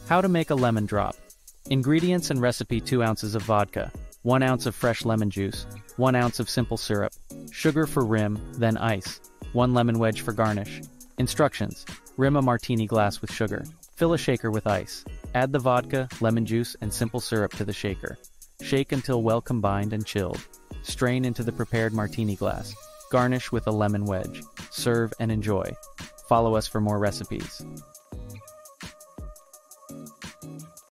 How to make a lemon drop. Ingredients and recipe: 2 ounces of vodka, 1 ounce of fresh lemon juice, 1 ounce of simple syrup, sugar for rim, then ice, 1 lemon wedge for garnish. Instructions: rim a martini glass with sugar. Fill a shaker with ice. Add the vodka, lemon juice, and simple syrup to the shaker. Shake until well combined and chilled. Strain into the prepared martini glass. Garnish with a lemon wedge. Serve and enjoy. Follow us for more recipes.